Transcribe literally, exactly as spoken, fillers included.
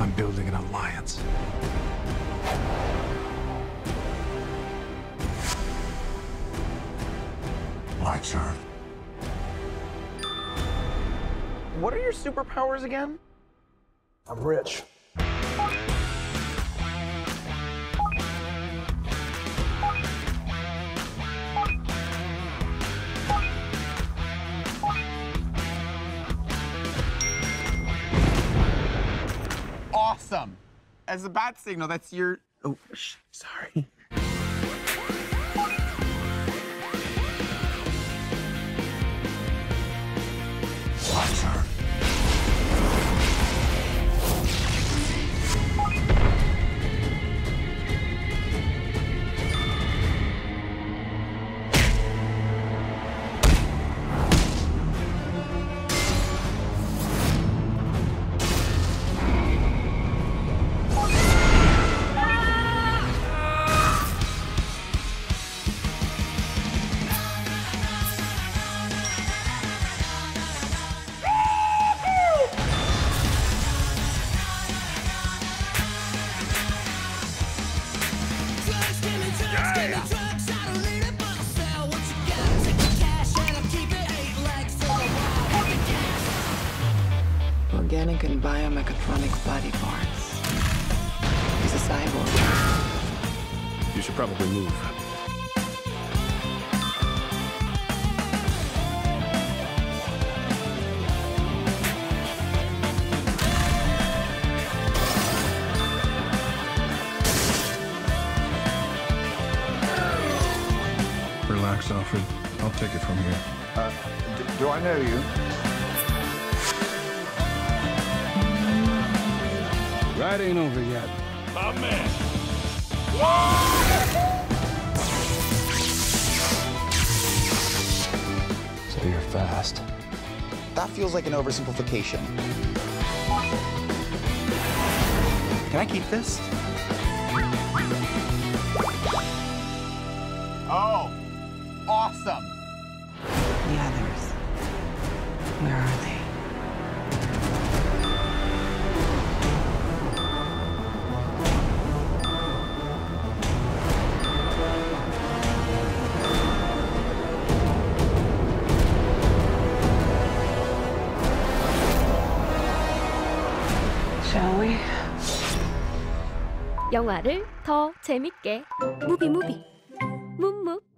I'm building an alliance. Like, sir. What are your superpowers again? I'm rich. Awesome. As a bat signal, that's your... Oh, shh, sorry. Like, sir. Organic and biomechatronic body parts. He's a cyborg. You should probably move. Relax, Alfred. I'll take it from here. Uh, d- do I know you? Ride ain't over yet. My man. So you're fast. That feels like an oversimplification. Can I keep this? Oh, awesome. The others. Where are they? Shall we? 영화를 더 재밌게 무비 무비 묵묵